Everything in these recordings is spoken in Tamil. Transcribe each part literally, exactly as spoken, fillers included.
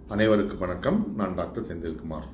அனைவருக்கும் வணக்கம். நான் டாக்டர் செந்தில்குமார்.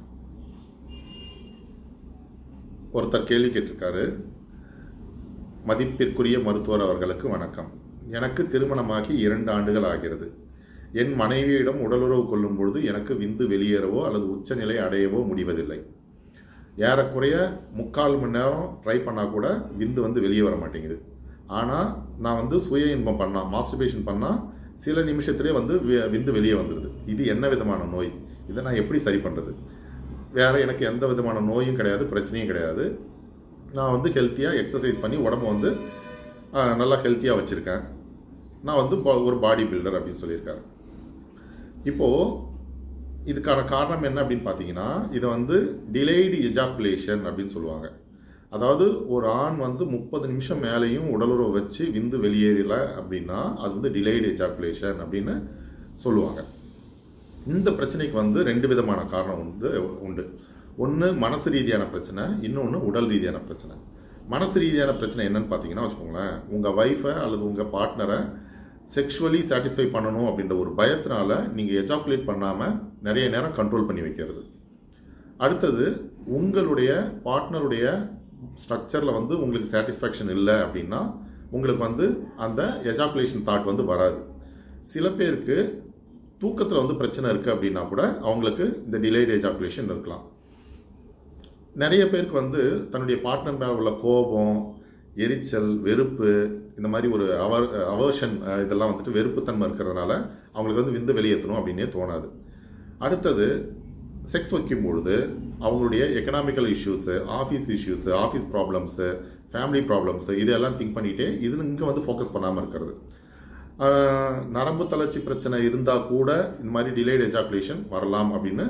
ஒருத்தர் கேள்வி கேட்டிருக்காரு. மதிப்பிற்குரிய மருத்துவர் அவர்களுக்கு வணக்கம். எனக்கு திருமணமாகி இரண்டு ஆண்டுகள் ஆகிறது. என் மனைவியிடம் உடலுறவு கொள்ளும் பொழுது எனக்கு விந்து வெளியேறவோ அல்லது உச்சநிலை அடையவோ முடிவதில்லை. ஏறக்குறைய முக்கால் மணி நேரம் ட்ரை பண்ணால் கூட விந்து வந்து வெளியே வர மாட்டேங்குது. ஆனால் நான் வந்து சுய இன்பம் பண்ணால், மாஸ்டர்பேஷன் பண்ணால் சில நிமிஷத்திலே வந்து விந்து வெளியே வந்துடுது. இது என்ன விதமான நோய்? இதை நான் எப்படி சரி பண்ணுறது? வேறு எனக்கு எந்த விதமான நோயும் கிடையாது, பிரச்சனையும் கிடையாது. நான் வந்து ஹெல்த்தியாக எக்ஸசைஸ் பண்ணி உடம்பை வந்து நல்லா ஹெல்த்தியாக வச்சுருக்கேன். நான் வந்து ஒரு பாடி பில்டர் அப்படின்னு சொல்லியிருக்காரு. இப்போது இதுக்கான காரணம் என்ன அப்படின்னு பார்த்தீங்கன்னா, இதை வந்து டிலேய்டு எஜாக்குலேஷன் அப்படின்னு சொல்லுவாங்க. அதாவது ஒரு ஆண் வந்து முப்பது நிமிஷம் மேலேயும் உடலுறவு வச்சு விந்து வெளியேறல அப்படின்னா அது வந்து டிலேய்டு எஜாக்குலேஷன் அப்படின்னு சொல்லுவாங்க. இந்த பிரச்சனைக்கு வந்து ரெண்டு விதமான காரணம் வந்து உண்டு. ஒன்று மனசு ரீதியான பிரச்சனை, இன்னொன்று உடல் ரீதியான பிரச்சனை. மனசு ரீதியான பிரச்சனை என்னன்னு பார்த்தீங்கன்னா வச்சுக்கோங்களேன், உங்கள் ஒய்ஃபை அல்லது உங்கள் பார்ட்னரை செக்ஷுவலி சாட்டிஸ்ஃபை பண்ணணும் அப்படின்ற ஒரு பயத்தினால நீங்கள் எஜாக்குலேட் பண்ணாமல் நிறைய நேரம் கண்ட்ரோல் பண்ணி வைக்கிறது. அடுத்தது உங்களுடைய பார்ட்னருடைய ஸ்ட்ரக்சரில் வந்து உங்களுக்கு சாட்டிஸ்ஃபேக்ஷன் இல்லை அப்படின்னா உங்களுக்கு வந்து அந்த எஜாக்குலேஷன் தாட் வந்து வராது. சில பேருக்கு தூக்கத்தில் வந்து பிரச்சனை இருக்குது அப்படின்னா கூட அவங்களுக்கு இந்த டிலேய்டு எஜாக்குலேஷன் இருக்கலாம். நிறைய பேருக்கு வந்து தன்னுடைய பார்ட்னர் மேலே உள்ள கோபம், எரிச்சல், வெறுப்பு, இந்த மாதிரி ஒரு அவர் அவர்ஷன் இதெல்லாம் வந்துட்டு வெறுப்புத்தன்மை இருக்கிறதுனால அவங்களுக்கு வந்து விந்து வெளியேற்றணும் அப்படின்னே தோணாது. அடுத்தது செக்ஸ் வைக்கும் பொழுது அவங்களுடைய economical issues, office issues, office problems, family problems இதெல்லாம் திங்க் பண்ணிகிட்டே இது இங்கே வந்து ஃபோக்கஸ் பண்ணாமல் இருக்கிறது. நரம்பு தளர்ச்சி பிரச்சனை இருந்தால் கூட இந்த மாதிரி டிலேய்டு எஜாக்குலேஷன் வரலாம் அப்படின்னு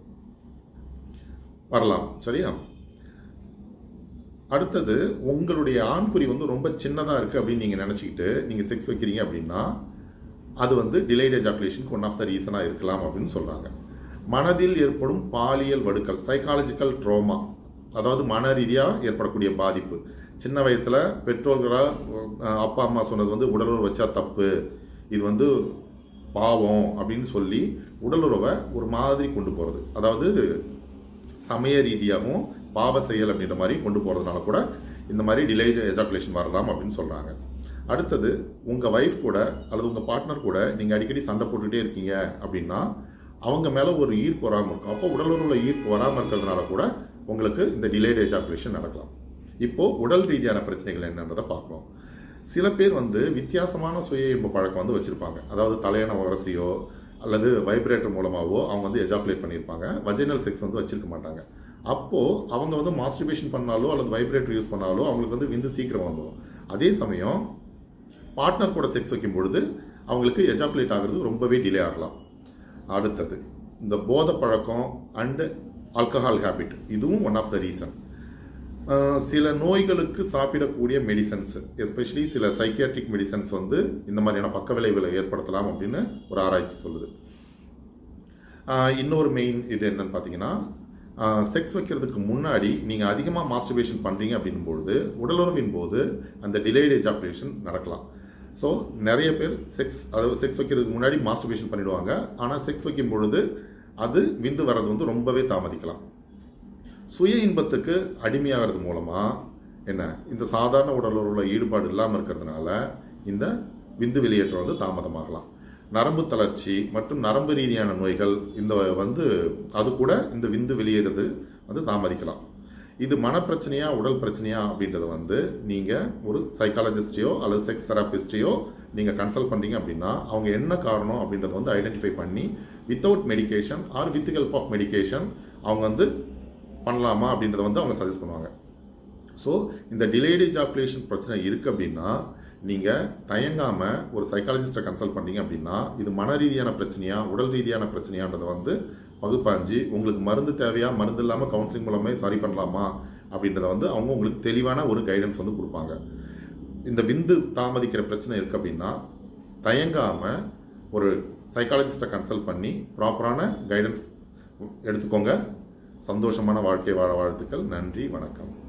வரலாம். சரியா? அடுத்தது உங்களுடைய ஆண்குறி வந்து ரொம்ப சின்னதாக இருக்குது அப்படின்னு நீங்கள் நினச்சிக்கிட்டு நீங்கள் செக்ஸ் வைக்கிறீங்க அப்படின்னா அது வந்து டிலேய்டு எஜாக்குலேஷனுக்கு ஒன் ஆஃப் த ரீசனாக இருக்கலாம் அப்படின்னு சொல்கிறாங்க. மனதில் ஏற்படும் பாலியல் வடுக்கள், சைக்காலஜிக்கல் ட்ரோமா, அதாவது மன ரீதியாக ஏற்படக்கூடிய பாதிப்பு. சின்ன வயசில் பெற்றோர்களால் அப்பா அம்மா சொன்னது வந்து உடலுறவு வச்சா தப்பு, இது வந்து பாவம் அப்படின்னு சொல்லி உடலுறவை ஒரு மாதிரி கொண்டு போகிறது, அதாவது சமய ரீதியாகவும் பாவ செயல் அப்படின்ற மாதிரி கொண்டு போகிறதுனால கூட இந்த மாதிரி டிலேய்டு எஜாக்குலேஷன் வரலாம் அப்படின்னு சொல்கிறாங்க. அடுத்தது உங்கள் ஒய்ஃப் கூட அல்லது உங்கள் பார்ட்னர் கூட நீங்கள் அடிக்கடி சண்டை போட்டுக்கிட்டே இருக்கீங்க அப்படின்னா அவங்க மேலே ஒரு ஈர்ப்பு வராமல் இருக்கும். அப்போ உடலுறவில் ஈர்ப்பு வராமல் இருக்கிறதுனால கூட உங்களுக்கு இந்த டிலேய்டு எஜாக்குலேஷன் நடக்கலாம். இப்போது உடல் ரீதியான பிரச்சனைகள் என்னன்றதை பார்க்கலாம். சில பேர் வந்து வித்தியாசமான சுய இன்ப பழக்கம் வந்து வச்சுருப்பாங்க. அதாவது தலையணை உரசியோ அல்லது வைப்ரேட்டர் மூலமாகவோ அவங்க வந்து எஜாக்குலேட் பண்ணியிருப்பாங்க. வஜைனல் செக்ஸ் வந்து வச்சுருக்க மாட்டாங்க. அப்போது அவங்க வந்து மாஸ்டர்பேஷன் பண்ணாலோ அல்லது வைப்ரேட்டர் யூஸ் பண்ணாலோ அவங்களுக்கு வந்து விந்து சீக்கிரம் வந்துடும். அதே சமயம் பார்ட்னர் கூட செக்ஸ் வைக்கும் பொழுது அவங்களுக்கு எஜாக்குலேட் ஆகிறது ரொம்பவே டிலே ஆகலாம். அடுத்தது இந்த போதை பழக்கம் அண்டு ஆல்கஹால் ஹேபிட், இதுவும் ஒன் ஆஃப் த ரீசன். சில நோய்களுக்கு சாப்பிடக்கூடிய மெடிசன்ஸ், எஸ்பெஷலி சில சைக்கியாட்ரிக் மெடிசன்ஸ் வந்து இந்த மாதிரியான பக்க விளைவுகளை ஏற்படுத்தலாம் அப்படின்னு ஒரு ஆராய்ச்சி சொல்லுது. இன்னொரு மெயின் இது என்னன்னு பார்த்தீங்கன்னா, செக்ஸ் வைக்கிறதுக்கு முன்னாடி நீங்கள் அதிகமாக மாஸ்டர்பேஷன் பண்ணுறீங்க அப்படின் பொழுது உடலுறவின் போது அந்த டிலேய்டு எஜாக்குலேஷன் நடக்கலாம். ஸோ நிறைய பேர் செக்ஸ் அதாவது செக்ஸ் வைக்கிறதுக்கு முன்னாடி மாஸ்டர்பேஷன் பண்ணிடுவாங்க. ஆனால் செக்ஸ் வைக்கும் பொழுது அது விந்து வர்றது வந்து ரொம்பவே தாமதிக்கலாம். சுய இன்பத்துக்கு அடிமையாகிறது மூலமாக என்ன, இந்த சாதாரண உடலுறவுல ஈடுபாடு இல்லாமல் இருக்கிறதுனால இந்த விந்து வெளியேற்றம் வந்து தாமதமாகலாம். நரம்பு தளர்ச்சி மற்றும் நரம்பு ரீதியான நோய்கள் இந்த வந்து அது கூட இந்த விந்து வெளியேறது வந்து தாமதிக்கலாம். இது மனப்பிரச்சனையா உடல் பிரச்சனையா அப்படின்றத வந்து நீங்கள் ஒரு சைக்காலஜிஸ்டையோ அல்லது செக்ஸ் தெராபிஸ்டையோ நீங்கள் கன்சல்ட் பண்ணுறீங்க அப்படின்னா அவங்க என்ன காரணம் அப்படின்றத வந்து ஐடென்டிஃபை பண்ணி without medication or with help of medication அவங்க வந்து பண்ணலாமா அப்படின்றத வந்து அவங்க சஜஸ்ட் பண்ணுவாங்க. ஸோ இந்த டிலேய்டு எஜாக்குலேஷன் பிரச்சனை இருக்குது அப்படின்னா நீங்கள் தயங்காமல் ஒரு சைக்காலஜிஸ்ட்டை கன்சல்ட் பண்ணீங்க அப்படின்னா இது மன ரீதியான பிரச்சனையா உடல் ரீதியான பிரச்சனையான்றதை வந்து பகுப்பாஞ்சு உங்களுக்கு மருந்து தேவையா, மருந்து இல்லாமல் கவுன்சிலிங் மூலமே சரி பண்ணலாமா அப்படின்றத வந்து அவங்க உங்களுக்கு தெளிவான ஒரு கைடன்ஸ் வந்து கொடுப்பாங்க. இந்த விந்து தாமதிக்கிற பிரச்சனை இருக்குது அப்படின்னா தயங்காமல் ஒரு சைக்காலஜிஸ்ட்டை கன்சல்ட் பண்ணி ப்ராப்பரான கைடன்ஸ் எடுத்துக்கோங்க. சந்தோஷமான வாழ்க்கை வாழ வாழ்த்துக்கள். நன்றி, வணக்கம்.